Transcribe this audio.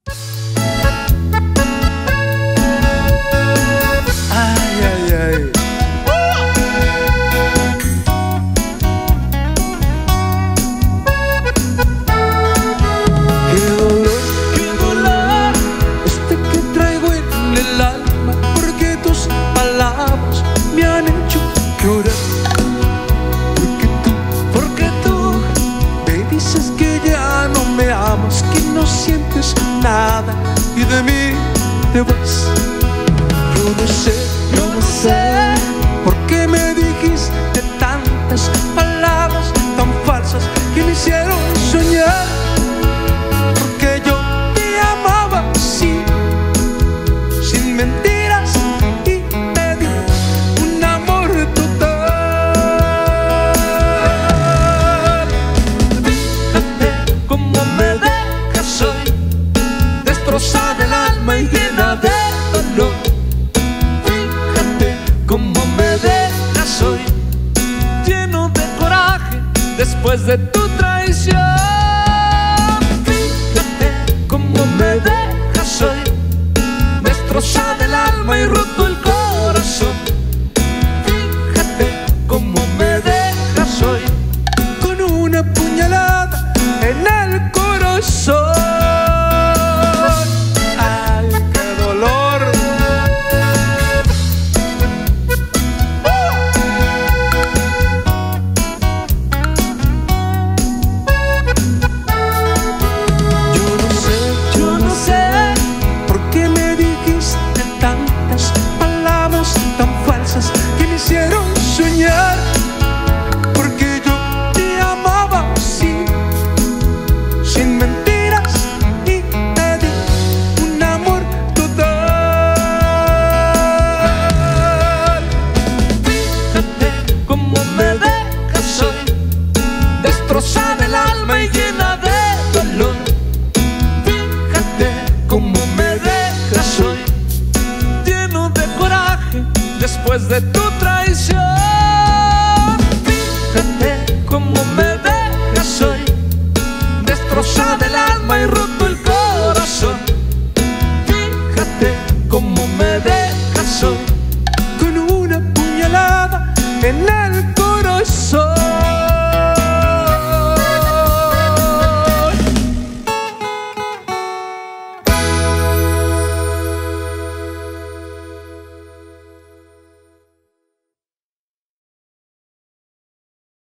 Ay, ay, ay. Qué dolor este que traigo en el alma, porque tus palabras me han hecho llorar. Porque tú me dices que ya no me amas, que no sientes nada y de mí te vas. Yo no sé por qué me dijiste tantas palabras tan falsas que me hicieron soñar. Porque yo te amaba así, sin mentiras, y te di un amor total. Fíjate cómo me dejas hoy, destrozada el alma y llena de dolor. Fíjate cómo me dejas hoy, lleno de coraje después de tu traición. Cómo me dejas hoy, destrozada el alma y roto el corazón. Fíjate cómo me dejas hoy, con una puñalada en el corazón. Ay, qué dolor. Yo no sé por qué me dijiste tantas palabras tan falsas que me hicieron soñar. Porque yo te amaba así, sin mentiras, y te di un amor total. Fíjate cómo me dejas hoy, destrozada el alma y llena de dolor. Cómo me dejas hoy, lleno de coraje después de tu traición. Fíjate cómo me dejas hoy, destrozada el alma y roto el corazón. Fíjate cómo me dejas hoy,